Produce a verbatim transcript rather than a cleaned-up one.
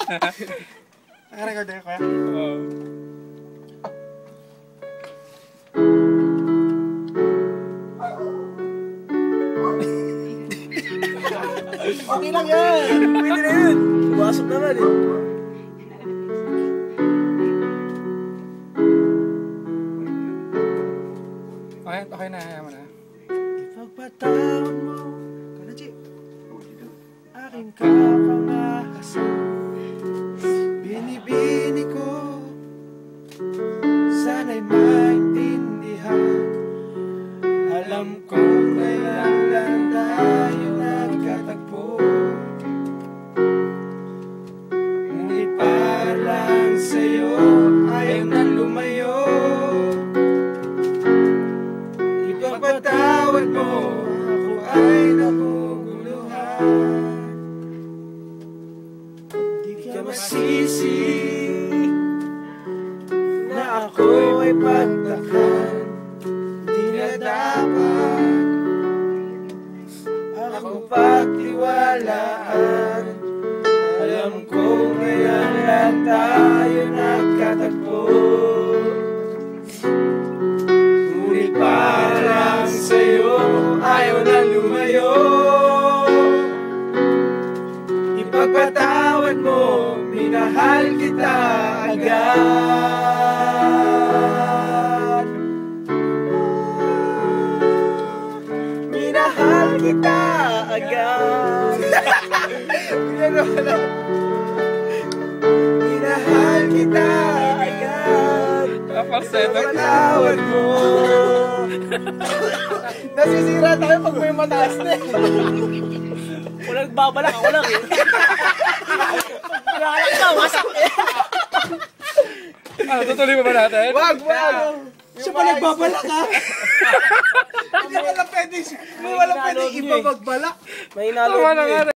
Naka-record na kuya? Oo. Okay lang yan! Pwede na yun! Pumasok naman eh. Okay, okay na, ayaw mo na. Ipagpatawad mo, Kanachi, aking kapangahasan. Binibini ko, sana'y maintindihan. Alam kong kailan lang tayo nagkatagpo. Ngunit para lang sa'yo, ayaw nang lumayo. Ipagpatawad mo, ako ay naguguluhan. Di ka masisi na ako ay pagtakan. Di na dapat ako pagtiwalaan. Alam ko ngayon lang tayo nagkatagpo. Ngunit parang sa'yo ayaw na lumayo. Ipagpatawad mo, minahal kita agad. Minahal kita agad. Minahal kita agad. Ipagpatawad mo. Nasisira tayo pag may mataas na eh. Wala nagbabalak, ako lang eh. Wala ka, wasak eh. Ano, tutuloy mo ba natin? Wag, wag. Siya pa nagbabalak ha. Hindi wala pwedeng, may wala pwedeng iba magbalak. May nalo. Tama na nga.